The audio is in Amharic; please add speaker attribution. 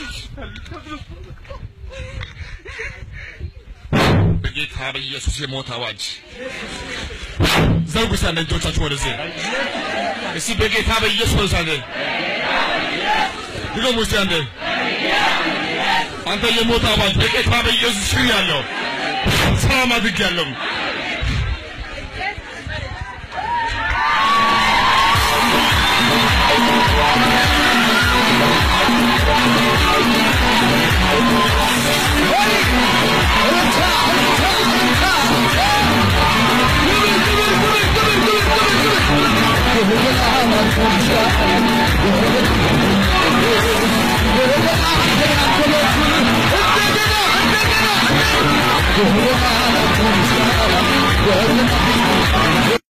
Speaker 1: በጌታ በኢየሱስ የሞት አዋጅ ዘውግ ሳንጆቻችሁ ወደዚህ እሺ በጌታ በኢየሱስ አለ ድገሙ እስቲ አንተ የሞት አዋጅ በጌታ በኢየሱስ ስም ያለው ሰላም አድርጌያለሁ
Speaker 2: Oh,